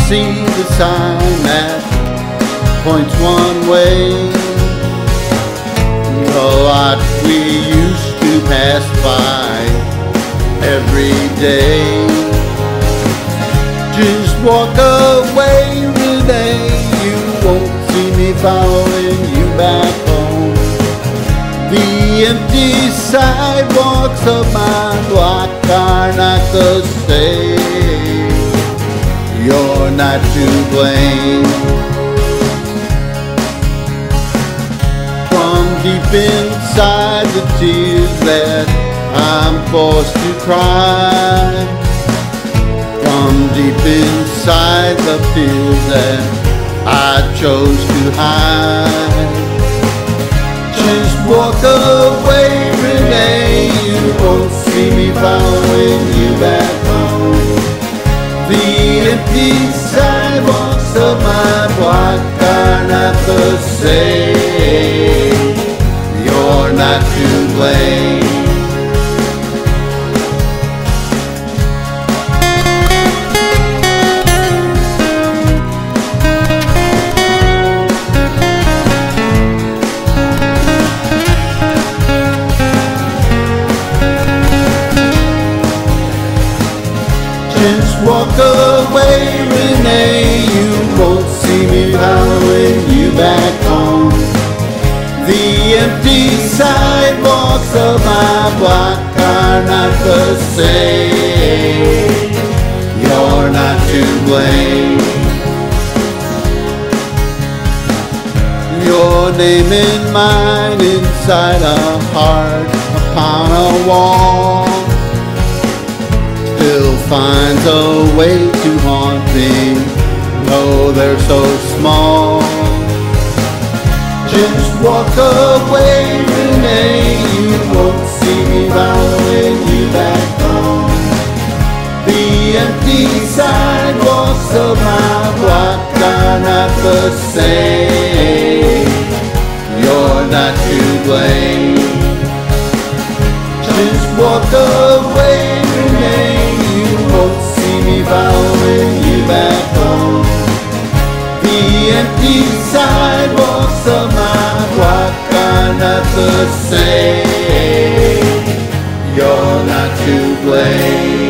see the sign that points one way. A lot we used to pass by every day. Just walk away, Renee. You won't see me following you back home. The empty sidewalks of my block are not the same. You're not to blame. From deep inside the tears that I'm forced to cry, from deep inside the fears that I chose to hide. Just walk away, Renee. You won't see me following you back home. The empty sidewalks of my block are not the same. You're not to blame. Just walk away, Renee. You won't see me following you back home. The empty sidewalks of my block are not the same. You're not to blame. Your name and mine inside a heart upon a wall still finds a way to haunt me, though they're so small. Just walk away, Renee. You won't see me following you back home. The empty sidewalks of my block are not the same. You're not to blame. Just walk away, Renee. You won't see me following you back home. The empty sidewalks of my block are not the same. You're not to blame.